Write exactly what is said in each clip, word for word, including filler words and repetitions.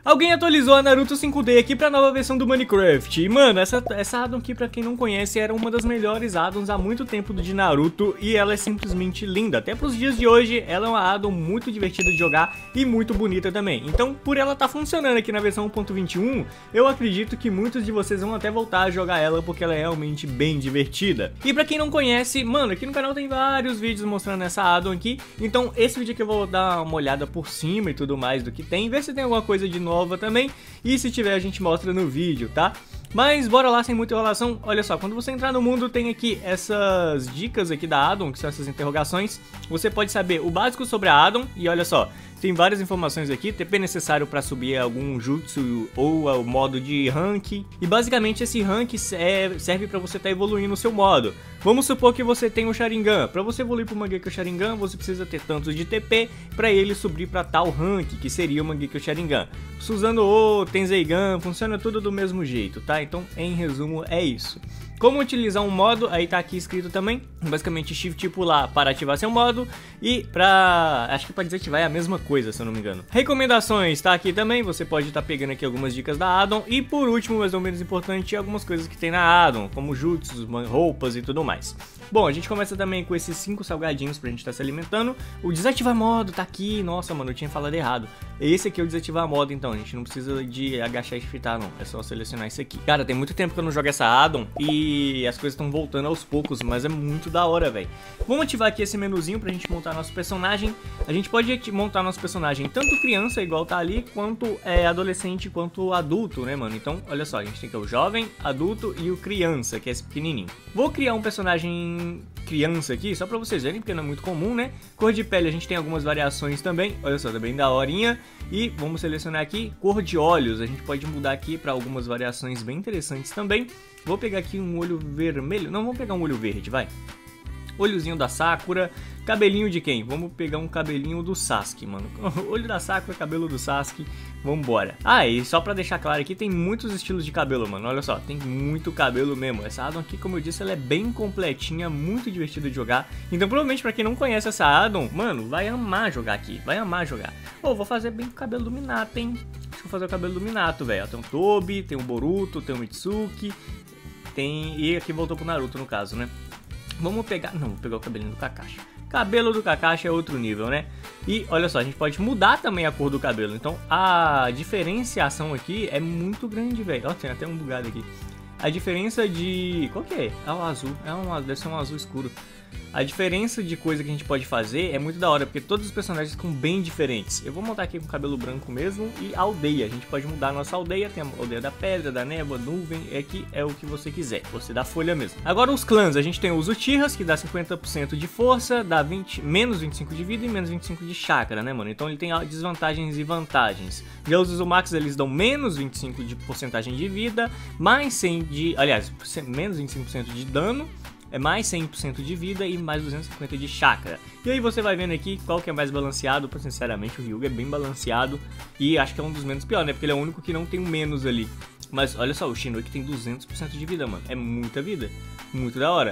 Alguém atualizou a Naruto cinco D aqui pra nova versão do Minecraft. E, mano, essa, essa addon aqui, pra quem não conhece, era uma das melhores addons há muito tempo de Naruto. E ela é simplesmente linda. Até pros dias de hoje, ela é uma addon muito divertida de jogar e muito bonita também. Então, por ela tá funcionando aqui na versão um ponto vinte e um, eu acredito que muitos de vocês vão até voltar a jogar ela, porque ela é realmente bem divertida. E pra quem não conhece, mano, aqui no canal tem vários vídeos mostrando essa addon aqui. Então, esse vídeo aqui eu vou dar uma olhada por cima e tudo mais do que tem, ver se tem alguma coisa de nova também, e se tiver a gente mostra no vídeo, tá? Mas bora lá sem muita enrolação. Olha só, quando você entrar no mundo tem aqui essas dicas aqui da addon, que são essas interrogações. Você pode saber o básico sobre a addon, e olha só, tem várias informações aqui, T P necessário para subir algum jutsu ou o modo de rank. E basicamente esse rank serve para você estar tá evoluindo o seu modo. Vamos supor que você tem um Sharingan. Para você evoluir para o Mangekyo Sharingan, você precisa ter tantos de T P para ele subir para tal rank, que seria o Mangekyo Sharingan. Susanoo, Tenseigan, funciona tudo do mesmo jeito, tá? Então, em resumo, é isso. Como utilizar um modo, aí tá aqui escrito também, basicamente shift e pular para ativar seu modo e pra, acho que para desativar é a mesma coisa, se eu não me engano. Recomendações tá aqui também, você pode estar tá pegando aqui algumas dicas da addon e por último, mais ou menos importante, algumas coisas que tem na addon, como jutsus, roupas e tudo mais. Bom, a gente começa também com esses cinco salgadinhos pra gente estar tá se alimentando. O desativar modo tá aqui, nossa mano, eu tinha falado errado. Esse aqui é o desativar modo, então a gente não precisa de agachar e shiftar não, é só selecionar isso aqui. Cara, tem muito tempo que eu não jogo essa addon e as coisas estão voltando aos poucos, mas é muito da hora, velho. Vamos ativar aqui esse menuzinho pra gente montar nosso personagem. A gente pode montar nosso personagem tanto criança, igual tá ali, quanto é, adolescente, quanto adulto, né, mano? Então, olha só, a gente tem que o jovem, adulto e o criança, que é esse pequenininho. Vou criar um personagem criança aqui, só pra vocês verem, porque não é muito comum, né? Cor de pele, a gente tem algumas variações também, olha só, tá bem da horinha. E vamos selecionar aqui, cor de olhos, a gente pode mudar aqui pra algumas variações bem interessantes também. Vou pegar aqui um olho vermelho, não, vamos pegar um olho verde, vai. Olhozinho da Sakura, cabelinho de quem? Vamos pegar um cabelinho do Sasuke, mano. Olho da Sakura, cabelo do Sasuke, vambora. Ah, e só pra deixar claro aqui, tem muitos estilos de cabelo, mano. Olha só, tem muito cabelo mesmo. Essa addon aqui, como eu disse, ela é bem completinha, muito divertida de jogar. Então, provavelmente, pra quem não conhece essa addon, mano, vai amar jogar aqui, vai amar jogar. Ô, oh, vou fazer bem com o cabelo do Minato, hein? Acho que vou fazer o cabelo do Minato, velho. Tem o Tobi, tem o Boruto, tem o Mitsuki, tem... E aqui voltou pro Naruto, no caso, né? Vamos pegar... Não, vou pegar o cabelinho do Kakashi. Cabelo do Kakashi é outro nível, né? E olha só, a gente pode mudar também a cor do cabelo. Então a diferenciação aqui é muito grande, velho. Ó, tem até um bugado aqui. A diferença de... Qual que é? É o azul. É um... Deve ser um azul escuro. A diferença de coisa que a gente pode fazer é muito da hora, porque todos os personagens ficam bem diferentes. Eu vou montar aqui com cabelo branco mesmo e aldeia. A gente pode mudar a nossa aldeia, tem a aldeia da pedra, da névoa, nuvem, é que é o que você quiser, você dá folha mesmo. Agora os clãs, a gente tem os Uchihas, que dá cinquenta por cento de força, dá vinte, menos vinte e cinco de vida e menos vinte e cinco de chakra, né, mano? Então ele tem desvantagens e vantagens. Já os Uzumax, eles dão menos vinte e cinco de porcentagem de vida, mais cem de... Aliás, menos vinte e cinco por cento de dano, é mais cem por cento de vida e mais duzentos e cinquenta de chakra. E aí você vai vendo aqui qual que é mais balanceado. Sinceramente o Hyuga é bem balanceado e acho que é um dos menos pior, né? Porque ele é o único que não tem um menos ali. Mas olha só, o Shinoki tem duzentos por cento de vida, mano. É muita vida, muito da hora.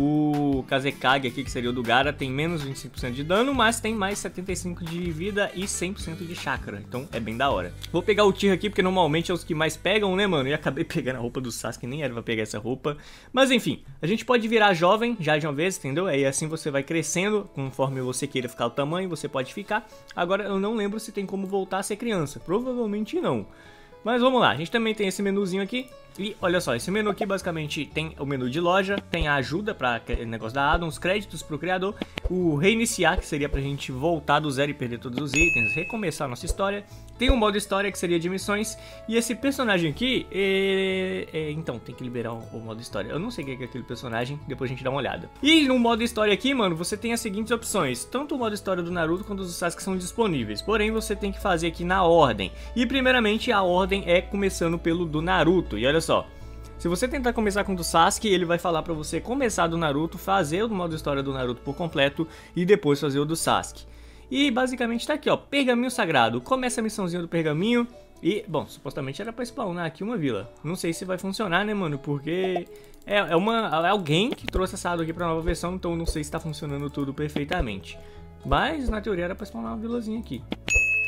O Kazekage aqui, que seria o do Gaara, tem menos vinte e cinco por cento de dano, mas tem mais setenta e cinco por cento de vida e cem por cento de chakra. Então é bem da hora. Vou pegar o Tira aqui, porque normalmente é os que mais pegam, né, mano? E acabei pegando a roupa do Sasuke, nem era pra pegar essa roupa. Mas enfim, a gente pode virar jovem já de uma vez, entendeu? Aí assim você vai crescendo, conforme você queira ficar o tamanho, você pode ficar. Agora eu não lembro se tem como voltar a ser criança. Provavelmente não. Mas vamos lá, a gente também tem esse menuzinho aqui. E olha só, esse menu aqui basicamente tem o menu de loja, tem a ajuda para negócio da addon, os créditos para o criador, o reiniciar, que seria pra gente voltar do zero e perder todos os itens, recomeçar a nossa história. Tem o modo história, que seria de missões. E esse personagem aqui, é... É... então, tem que liberar o, o modo história. Eu não sei o que é aquele personagem, depois a gente dá uma olhada. E no modo história aqui, mano, você tem as seguintes opções. Tanto o modo história do Naruto quanto os do Sasuke são disponíveis. Porém, você tem que fazer aqui na ordem. E primeiramente, a ordem é começando pelo do Naruto. E olha só, se você tentar começar com o do Sasuke, ele vai falar pra você começar do Naruto, fazer o modo história do Naruto por completo e depois fazer o do Sasuke. E basicamente tá aqui, ó, pergaminho sagrado. Começa a missãozinha do pergaminho e, bom, supostamente era pra spawnar aqui uma vila. Não sei se vai funcionar, né, mano, porque é, é, uma, é alguém que trouxe essa addon aqui pra nova versão, então não sei se tá funcionando tudo perfeitamente. Mas, na teoria, era pra spawnar uma vilazinha aqui.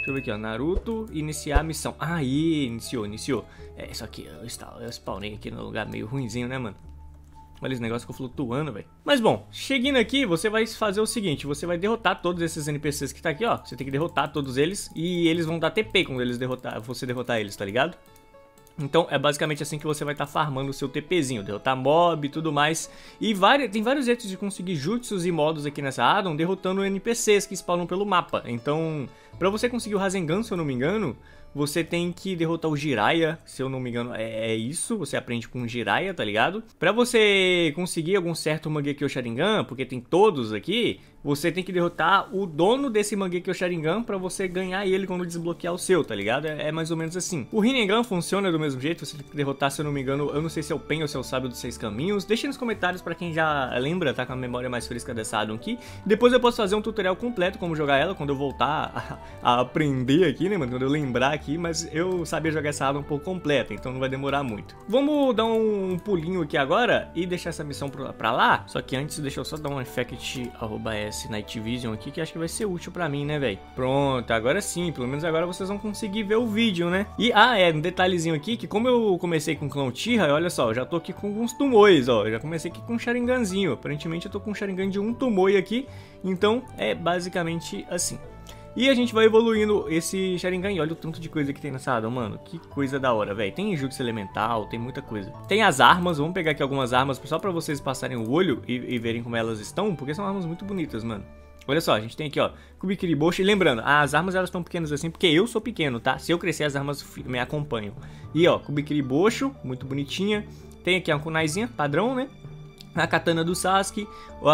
Deixa eu ver aqui, ó. Naruto, iniciar a missão. Aí, iniciou, iniciou. É, isso aqui, eu, eu spawnei aqui no lugar meio ruinzinho, né, mano? Olha, esse negócio ficou flutuando, velho. Mas bom, chegando aqui, você vai fazer o seguinte. Você vai derrotar todos esses N P Cs que tá aqui, ó. Você tem que derrotar todos eles. E eles vão dar T P quando eles derrotar, você derrotar eles, tá ligado? Então é basicamente assim que você vai estar tá farmando o seu TPzinho, derrotar mob e tudo mais. E várias, tem vários jeitos de conseguir jutsus e modos aqui nessa addon, derrotando N P Cs que spawnam pelo mapa. Então, pra você conseguir o Rasengan, se eu não me engano, você tem que derrotar o Jiraiya, se eu não me engano, é, é isso, você aprende com o Jiraiya, tá ligado? Pra você conseguir algum certo Mangekyo Sharingan, porque tem todos aqui, você tem que derrotar o dono desse Mangekyo Sharingan pra você ganhar ele quando desbloquear o seu, tá ligado? É, é mais ou menos assim. O Rinnegan funciona do mesmo jeito, você tem que derrotar, se eu não me engano, eu não sei se é o Pen ou se é o Sábio dos Seis Caminhos. Deixa nos comentários pra quem já lembra, tá com a memória mais fresca dessa addon aqui. Depois eu posso fazer um tutorial completo como jogar ela, quando eu voltar a, a aprender aqui, né, mano? Quando eu lembrar aqui, mas eu sabia jogar essa addon um pouco completa, então não vai demorar muito. Vamos dar um pulinho aqui agora e deixar essa missão pra, pra lá. Só que antes, deixa eu só dar um effect arroba s Night Vision aqui, que acho que vai ser útil pra mim, né, velho? Pronto, agora sim, pelo menos agora vocês vão conseguir ver o vídeo, né? E, ah, é, um detalhezinho aqui, que como eu comecei com o clã Uchiha, olha só, eu já tô aqui com alguns Tomoes, ó, eu já comecei aqui com um Sharinganzinho, aparentemente eu tô com um Sharingan de um Tomoe aqui, então é basicamente assim. E a gente vai evoluindo esse Sharingan. E olha o tanto de coisa que tem nessa addon, mano. Que coisa da hora, velho. Tem jutsu elemental, tem muita coisa. Tem as armas, vamos pegar aqui algumas armas só pra vocês passarem o olho e, e verem como elas estão, porque são armas muito bonitas, mano. Olha só, a gente tem aqui, ó, Kubikiri-Boshi. E lembrando, as armas elas estão pequenas assim porque eu sou pequeno, tá? Se eu crescer, as armas me acompanham. E, ó, Kubikiri-Boshi, muito bonitinha. Tem aqui a kunaizinha, padrão, né? A katana do Sasuke,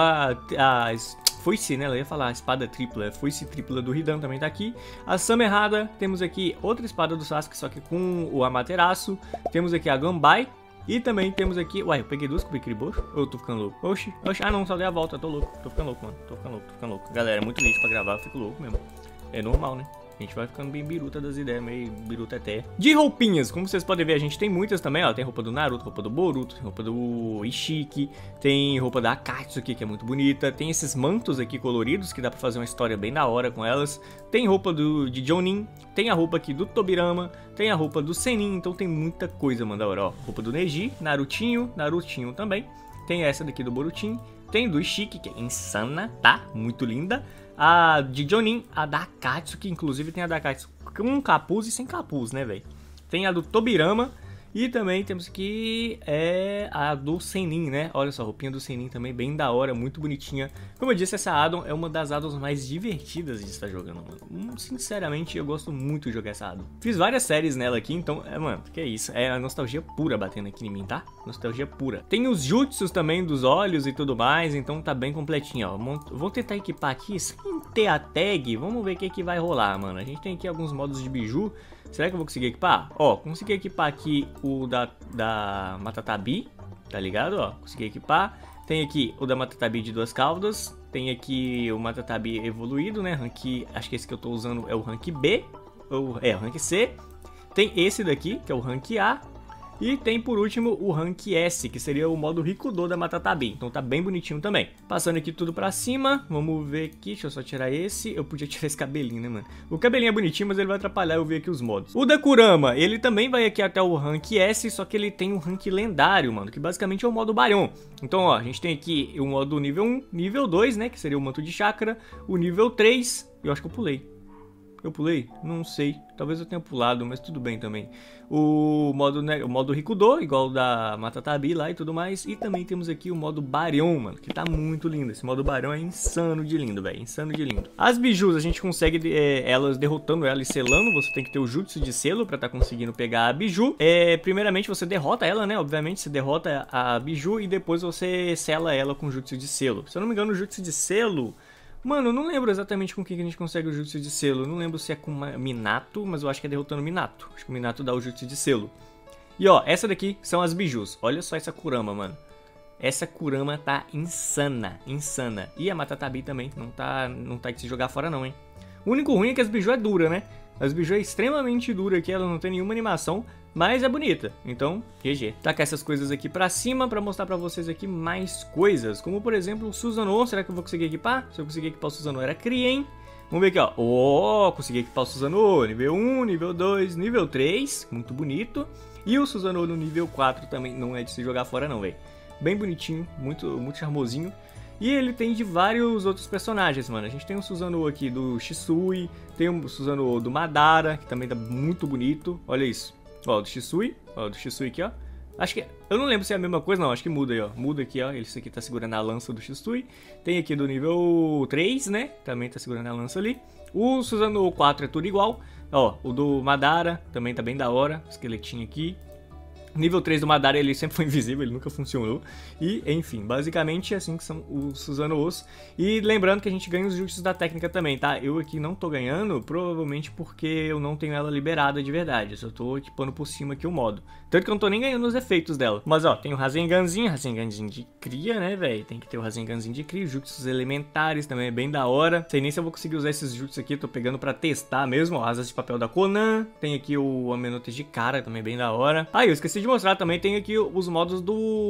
a... as... foice, né? Ela ia falar a espada tripla, a foice tripla do Hidan também tá aqui. A Samerhada, temos aqui outra espada do Sasuke, só que com o Amaterasu. Temos aqui a Ganbai. E também temos aqui... Uai, eu peguei duas Kubikiri-Boshi? Ou eu tô ficando louco? Oxi, oxi. Ah, não, só dei a volta, tô louco. Tô ficando louco, mano. Tô ficando louco, tô ficando louco. Galera, é muito lixo pra gravar, eu fico louco mesmo. É normal, né? A gente vai ficando bem biruta das ideias, meio biruta até. De roupinhas, como vocês podem ver, a gente tem muitas também, ó. Tem roupa do Naruto, roupa do Boruto, tem roupa do Ishiki, tem roupa da Akatsuki, que é muito bonita. Tem esses mantos aqui coloridos, que dá pra fazer uma história bem da hora com elas. Tem roupa do, de Jonin, tem a roupa aqui do Tobirama, tem a roupa do Sennin, então tem muita coisa, mano, da hora, ó. Roupa do Neji, Narutinho, Narutinho também. Tem essa daqui do Borutinho, tem do Ishiki, que é insana, tá? Muito linda. A de Jonin, a da Akatsuki, inclusive tem a da Akatsuki com capuz e sem capuz, né, velho? Tem a do Tobirama e também temos aqui é, a do Sennin, né? Olha só, a roupinha do Sennin também bem da hora, muito bonitinha. Como eu disse, essa addon é uma das addons mais divertidas de estar jogando, mano. Sinceramente, eu gosto muito de jogar essa addon. Fiz várias séries nela aqui, então, é, mano, que é isso? É a nostalgia pura batendo aqui em mim, tá? Nostalgia pura. Tem os jutsus também dos olhos e tudo mais, então tá bem completinho, ó. Vou tentar equipar aqui sem ter a tag, vamos ver o que que vai rolar, mano. A gente tem aqui alguns modos de biju. Será que eu vou conseguir equipar? Ó, consegui equipar aqui o da, da Matatabi, tá ligado? Ó, consegui equipar. Tem aqui o da Matatabi de duas caudas. Tem aqui o Matatabi evoluído, né? Rank, acho que esse que eu tô usando é o rank B. Ou, é, o rank C. Tem esse daqui, que é o rank A. E tem por último o rank S, que seria o modo Rikudo da Matatabi. Então tá bem bonitinho também. Passando aqui tudo pra cima, vamos ver aqui, deixa eu só tirar esse. Eu podia tirar esse cabelinho, né, mano? O cabelinho é bonitinho, mas ele vai atrapalhar eu ver aqui os modos. O da Kurama, ele também vai aqui até o rank S, só que ele tem um rank lendário, mano, que basicamente é o modo Baryon. Então, ó, a gente tem aqui o modo nível um, nível dois, né, que seria o manto de chakra, o nível três, eu acho que eu pulei. Eu pulei? Não sei. Talvez eu tenha pulado, mas tudo bem também. O modo, né, o modo Rikudo, igual o da Matatabi lá e tudo mais. E também temos aqui o modo Baryon, mano, que tá muito lindo. Esse modo Baryon é insano de lindo, velho. Insano de lindo. As bijus, a gente consegue é, elas derrotando ela e selando. Você tem que ter o jutsu de selo pra tá conseguindo pegar a biju. É, primeiramente você derrota ela, né? Obviamente você derrota a biju e depois você sela ela com jutsu de selo. Se eu não me engano, o jutsu de selo... Mano, eu não lembro exatamente com o que a gente consegue o jutsu de selo. Eu não lembro se é com Minato, mas eu acho que é derrotando o Minato. Acho que o Minato dá o jutsu de selo. E ó, essa daqui são as bijus. Olha só essa Kurama, mano. Essa Kurama tá insana, insana. E a Matatabi também, não tá, não tá de se jogar fora não, hein. O único ruim é que as biju é dura, né? As biju é extremamente dura aqui, ela não tem nenhuma animação, mas é bonita. Então, G G. Tacar essas coisas aqui pra cima pra mostrar pra vocês aqui mais coisas. Como, por exemplo, o Susanoo. Será que eu vou conseguir equipar? Se eu conseguir equipar o Susanoo era Krien. Vamos ver aqui, ó. Ó, oh, consegui equipar o Susanoo. Nível um, nível dois, nível três. Muito bonito. E o Susanoo no nível quatro também não é de se jogar fora não, velho. Bem bonitinho, muito, muito charmosinho. E ele tem de vários outros personagens, mano. A gente tem o Susanoo aqui do Shisui. Tem o Susanoo do Madara, que também tá muito bonito. Olha isso. Ó, do Shisui. Ó, do Shisui aqui, ó. Acho que... Eu não lembro se é a mesma coisa, não. Acho que muda aí, ó. Muda aqui, ó. Esse aqui tá segurando a lança do Shisui. Tem aqui do nível três, né? Também tá segurando a lança ali. O Susanoo quatro é tudo igual. Ó, o do Madara também tá bem da hora. Esqueletinho aqui. Nível três do Madara ele sempre foi invisível, ele nunca funcionou. E, enfim, basicamente é assim que são os Susanoos. E lembrando que a gente ganha os jutsus da técnica também, tá? Eu aqui não tô ganhando, provavelmente porque eu não tenho ela liberada de verdade. Eu só tô equipando por cima aqui o modo. Tanto que eu não tô nem ganhando os efeitos dela. Mas, ó, tem o Rasenganzinho, Rasenganzinho de cria, né, velho? Tem que ter o Rasenganzinho de cria. Os jutsus elementares também é bem da hora. Sei nem se eu vou conseguir usar esses jutsus aqui, tô pegando pra testar mesmo. Ó, asas de papel da Konan. Tem aqui o Amenote de cara, também bem da hora. Ah, eu esqueci de mostrar também, tem aqui os modos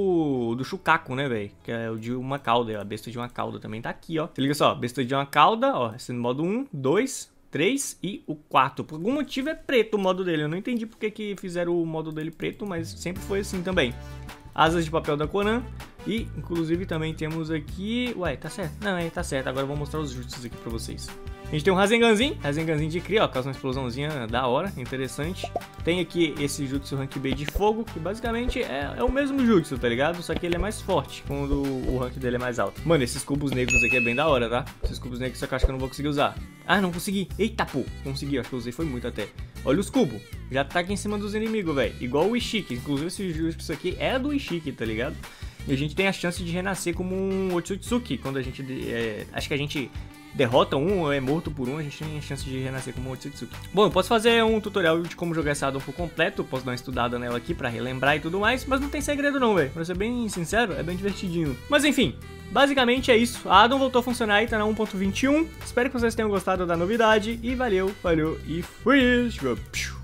do do Shukaku, né, velho? Que é o de uma cauda, a besta de uma cauda também tá aqui, ó. Se liga só, besta de uma cauda, ó, esse no modo um, dois, três e o quatro. Por algum motivo é preto o modo dele, eu não entendi porque que fizeram o modo dele preto, mas sempre foi assim também. Asas de papel da Konan. E, inclusive, também temos aqui... Ué, tá certo? Não, é, tá certo. Agora eu vou mostrar os jutsus aqui pra vocês. A gente tem um Rasenganzinho, Rasenganzinho de cria, ó, causa uma explosãozinha da hora, interessante. Tem aqui esse jutsu rank B de fogo, que basicamente é, é o mesmo jutsu, tá ligado? Só que ele é mais forte, quando o rank dele é mais alto. Mano, esses cubos negros aqui é bem da hora, tá? Esses cubos negros só que eu acho que eu não vou conseguir usar. Ah, não consegui. Eita, pô, consegui, acho que eu usei foi muito até. Olha os cubos, já tá aqui em cima dos inimigos, velho. Igual o Ishiki, inclusive esse jutsu aqui é do Ishiki, tá ligado? E a gente tem a chance de renascer como um Otsutsuki, quando a gente... É, acho que a gente... derrota um ou é morto por um, a gente tem a chance de renascer como Otsutsuki. Bom, eu posso fazer um tutorial de como jogar essa Addon por completo, posso dar uma estudada nela aqui pra relembrar e tudo mais, mas não tem segredo não, velho. Pra ser bem sincero, é bem divertidinho. Mas enfim, basicamente é isso. A Addon voltou a funcionar aí, tá na um ponto vinte e um. Espero que vocês tenham gostado da novidade e valeu, valeu e fui!